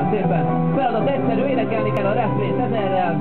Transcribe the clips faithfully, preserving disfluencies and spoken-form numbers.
szépen. Feladat egyszerű, énekelni kell a refrét ezerrel.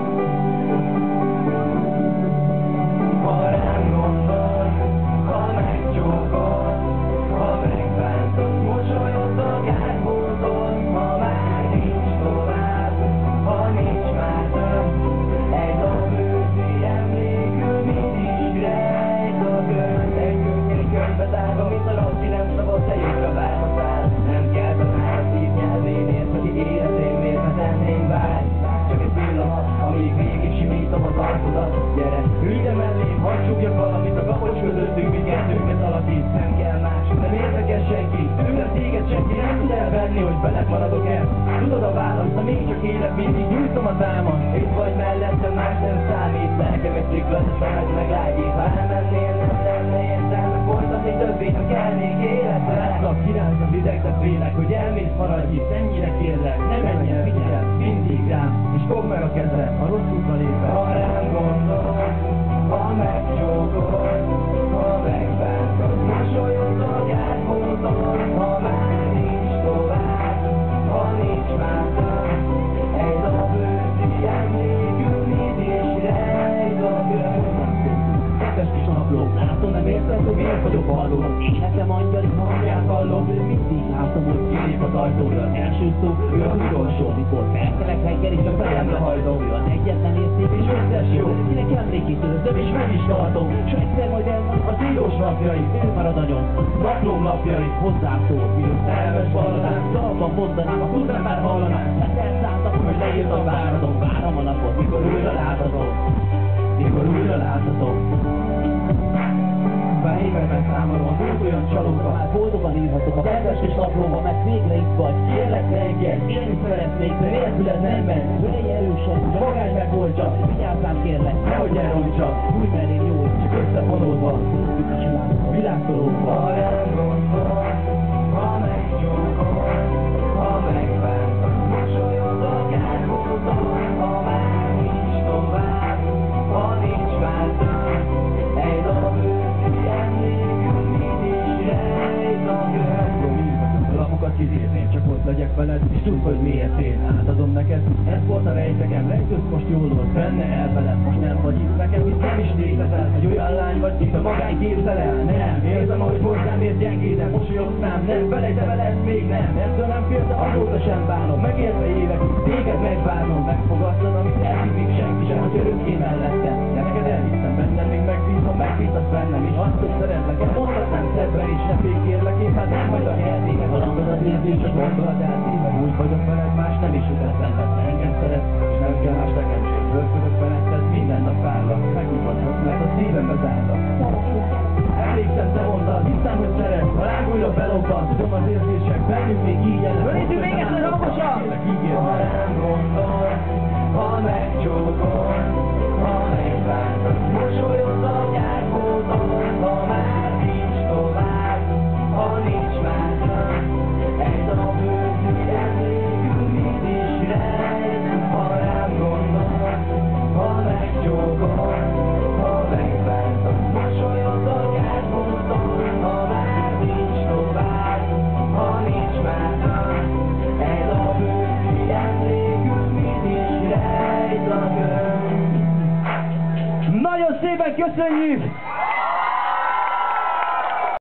Ha rám gondolsz, ha megcsókolsz, ha megbántod, mosolyodtok, átmódod, ha már nincs tovább, ha nincs már több, egy nap őszi emlékül, mit is rejt a könyv. Egy könyv, egy könyvbe tárva, mint a rossi, nem szabad, te jobbra várhatál. Nem kell tanár a szív nyelvénért, aki életén mérhetetlen vágy. Csak egy pillanat, amíg végig simítom az arcodat. Gyere, ülj ide mellém, hadd csukjak valamit a kapocs közöttünk, mi kettőnket alakít. Nem kell más, nem érdekes senki, tőlem téged senki nem tud elvenni, hogy veled maradok-e. Tudod a választ, de még csak élek, mindig nyújtom a támat. Itt vagy mellettem, más nem számít, lelkem egy cikla, de szemed megállít. Ha elmennél, nem lenne értelme folytatni többé, ha kelnék életre. Látlak, kirázom hideg, de félek, hogy elmész, maradj itt, ennyire kérlek. Ne menj el, figyelj, mindig rám, és fogd meg a kezed, ha rossz útra lépve. Ha rám gondolsz, ha megcsókolsz, ha megbántod, mosolyodtok, átmódod, ha már nincs tovább, ha nincs már több, egy nap őszi emlékül, mit is rejt a könyv. Kedves kis napló, látom, nem érted, hogy miért vagyok halló. Életem angyali hangját hallom, ő mindig látom, hogy kilép az ajtóra. Az első szó, ő az utolsó, mikor felkelek reggel, és a fejemre hajtom. Ő az egyetlen érték és összes jó, kinek emlékítőzöm és meg is tartom. S egyszer majd elmond az írós napjai, ő marad agyon, naplóm napjai, hozzám szól. Mínusz szerelmes valladám, szalban mondanám, a tudnám már hallanám. Hát elszálltam, hogy leírtam, váratom, várom a napot, mikor újra láthatom. Mikor újra láthatom. Már években számolom, volt olyan csalóka, már boldogan írhatok a kedves és naplóba, mert végre itt vagy. Kérlek, ne egyet, én is szeretnék, de nélküled nem megy. Ölj erősen, de magány megoldja, vigyázzám kérlek, nehogy elrontsa. Új mellém jó, csak összefonódva, a világtolódva. Ha rám gondolsz, ha megcsókolsz, ha megbántod, mosolyodtok, átmódod, ha már nincs tovább, ha nincs már több, egy nap őszi emlékül, mit is rejt a könyv. Lapokat kizírném, csak ott legyek veled, és tudd, hogy miért én átadom neked. Ez volt a rejtekem, rejtősz most jól volt, benne elveled, most nem vagy itt nekem, itt nem is létezel. Egy olyan lány vagy, mint a magány képzel el. Nem, érzem, ahogy hozzám ér gyengéden, mosolyogsz rám, nem felejtem el ezt még nem. Ettől nem félsz, azóta sem bánom, megérve évek, téged megvárnom. Megfogadtad, amit eddig még senki sem, hogy örökké mellettem. De neked elhiszem, bennem még megbízom, megbízhatsz bennem is. Azt, hogy szeretlek, ezt mondhatnám szebben is, ne fékérlek, én hát nem vagy a nyertéke. Valamikor az érzés csak gondolat eltéve. Úgy vagyok veled, más nem is jut eszembe. Engem szeret, és nem kell más nekem sem. Bőrködök feletted, minden nap várlak. Megnyugodhatsz, mert a szívembe zárlak. Emlékszem, te mondtad, hiszem, hogy szeret. Ha ránk újra belobban, tudom az érzések, bennünk még így jelen. Fölítsük még egyszer hangosan! Ha rám gondolsz, ha megcsókolsz, ha megbántod, mosolyodtok, átmódod, ha már nincs tovább, ha nincs már több, egy nap őszi emlékül, mit is rejt. Ha rám gondolsz, ha megcsókolsz, ha megbántod, mosolyodtok, átmódod, ha már nincs tovább, ha nincs már több, egy nap őszi emlékül, mit is rejt a könyv. Nagyon szépen köszönjük!